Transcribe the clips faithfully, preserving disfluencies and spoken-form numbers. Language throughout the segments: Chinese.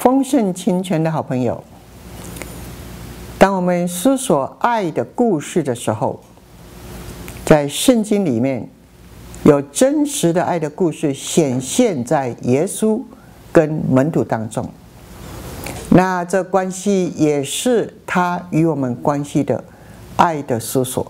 丰盛清泉的好朋友，当我们思索爱的故事的时候，在圣经里面有真实的爱的故事显现在耶稣跟门徒当中，那这关系也是他与我们关系的爱的思索。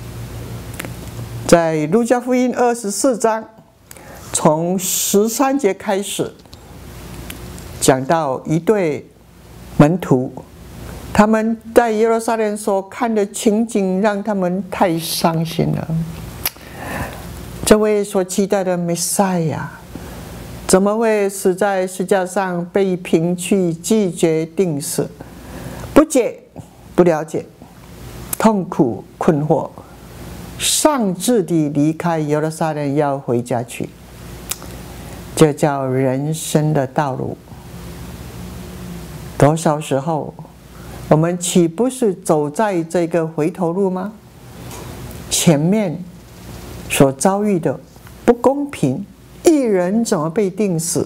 在路加福音二十四章从十三节开始，讲到一对门徒，他们在耶路撒冷所看的情景让他们太伤心了。这位所期待的弥赛亚怎么会死在十字架上，被凭据拒绝定死？不解、不了解，痛苦、困惑，丧志地离开耶路撒冷，要回家去。这叫人生的道路。多少时候，我们岂不是走在这个回头路吗？前面所遭遇的不公平，一人怎么被定死？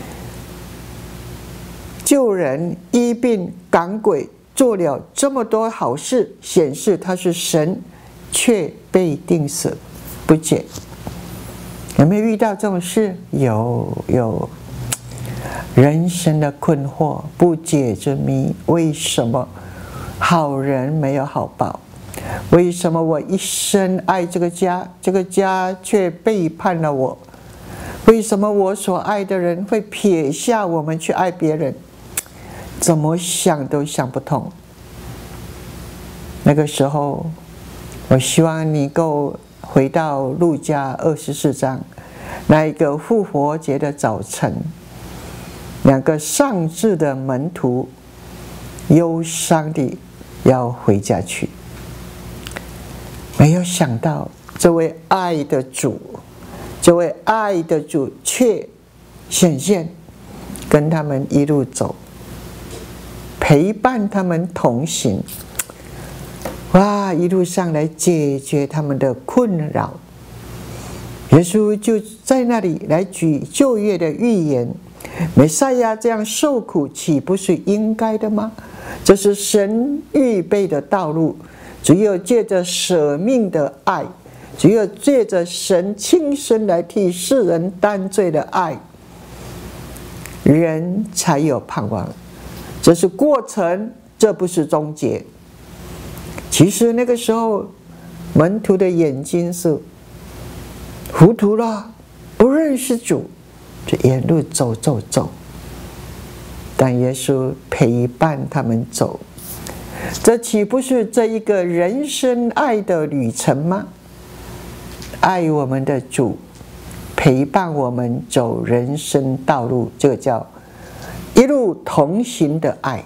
救人、医病、赶鬼，做了这么多好事，显示他是神，却被定死，不解。有没有遇到这种事？有有。人生的困惑、不解之谜，为什么好人没有好报？为什么我一生爱这个家，这个家却背叛了我？为什么我所爱的人会撇下我们去爱别人？怎么想都想不通。那个时候，我希望你够回到路加二十四章，那一个复活节的早晨，两个丧志的门徒忧伤地要回家去。没有想到这位爱的主，这位爱的主却显现，跟他们一路走，陪伴他们同行。哇，一路上来解决他们的困扰。耶稣就在那里来举旧约的预言，弥赛亚这样受苦，岂不是应该的吗？这是神预备的道路，只有借着舍命的爱，只有借着神亲身来替世人担罪的爱，人才有盼望。这是过程，这不是终结。其实那个时候，门徒的眼睛是糊涂了，不认识主，就沿路走走走。但耶稣陪伴他们走，这岂不是这一个人生爱的旅程吗？爱我们的主，陪伴我们走人生道路，这个叫一路同行的爱。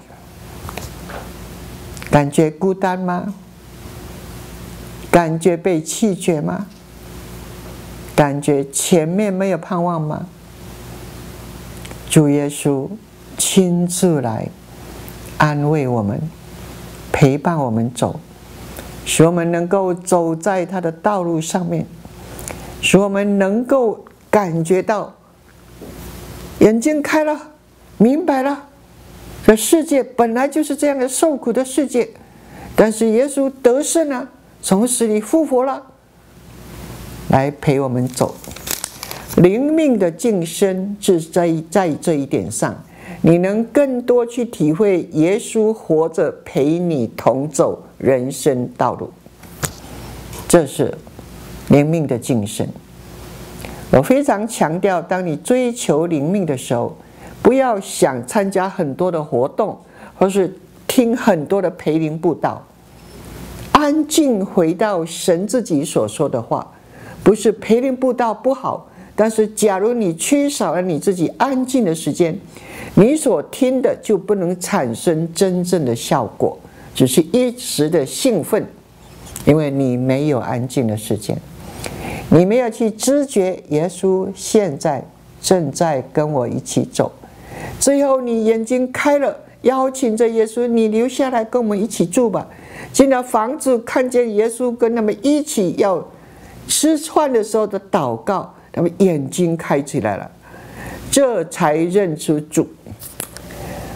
感觉孤单吗？感觉被弃绝吗？感觉前面没有盼望吗？主耶稣亲自来安慰我们，陪伴我们走，使我们能够走在他的道路上面，使我们能够感觉到眼睛开了，明白了，这世界本来就是这样的受苦的世界，但是耶稣得胜了，从死里复活了，来陪我们走。灵命的晋升是在在这一点上，你能更多去体会耶稣活着陪你同走人生道路，这是灵命的晋升。我非常强调，当你追求灵命的时候，不要想参加很多的活动，或是听很多的培灵布道，安静回到神自己所说的话。不是培灵布道不好，但是假如你缺少了你自己安静的时间，你所听的就不能产生真正的效果，只是一时的兴奋，因为你没有安静的时间，你没有去知觉耶稣现在正在跟我一起走。最后你眼睛开了，邀请着耶稣，你留下来跟我们一起住吧。进了房子，看见耶稣跟他们一起要吃饭的时候的祷告，他们眼睛开起来了，这才认出主。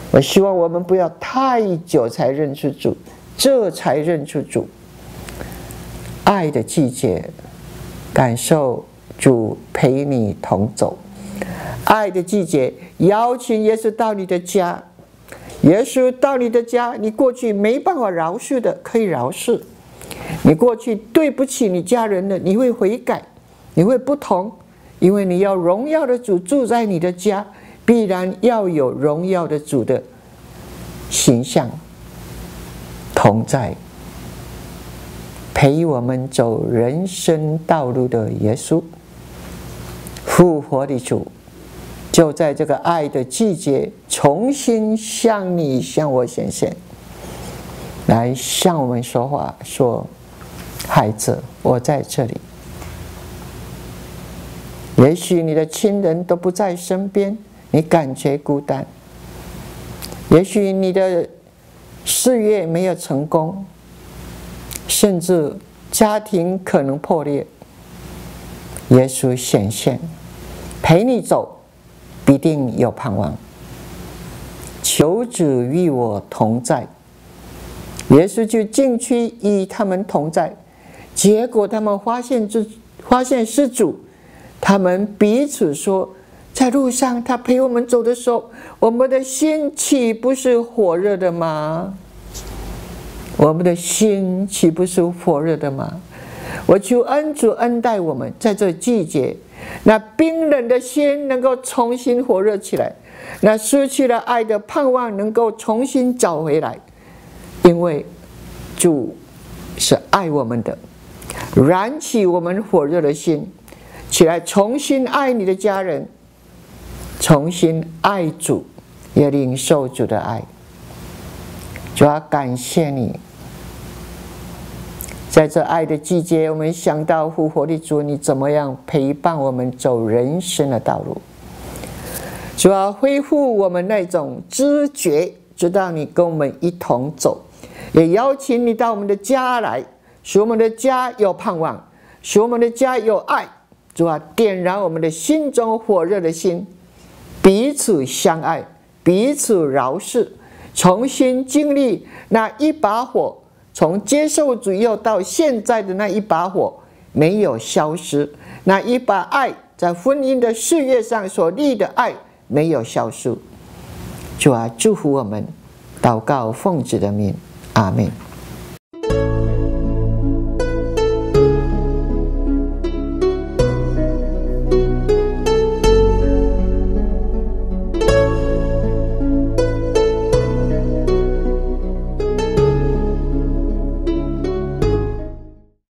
我希望我们不要太久才认出主，这才认出主。爱的季节，感受主陪你同走。爱的季节，邀请耶稣到你的家。耶稣到你的家，你过去没办法饶恕的，可以饶恕；你过去对不起你家人的，你会悔改，你会不同，因为你要荣耀的主住在你的家，必然要有荣耀的主的形象同在，陪我们走人生道路的耶稣，复活的主，就在这个爱的季节，重新向你向我显现，来向我们说话，说：孩子，我在这里。也许你的亲人都不在身边，你感觉孤单；也许你的事业没有成功，甚至家庭可能破裂。耶稣显现，陪你走，必定有盼望。求主与我同在。耶稣就进去与他们同在，结果他们发现主，发现是主。他们彼此说，在路上他陪我们走的时候，我们的心岂不是火热的吗？我们的心岂不是火热的吗？我求恩主恩待我们，在这季节，那冰冷的心能够重新火热起来，那失去了爱的盼望能够重新找回来，因为主是爱我们的，燃起我们火热的心，起来重新爱你的家人，重新爱主，也领受主的爱。主要感谢你，在这爱的季节，我们想到复活的主，你怎么样陪伴我们走人生的道路。主要恢复我们那种知觉，知道你跟我们一同走，也邀请你到我们的家来，使我们的家有盼望，使我们的家有爱。主啊，点燃我们的心中火热的心，彼此相爱，彼此饶恕，重新经历那一把火，从接受主又到现在的那一把火没有消失，那一把爱在婚姻的事业上所立的爱没有消失。主啊，祝福我们，祷告奉主的名，阿们。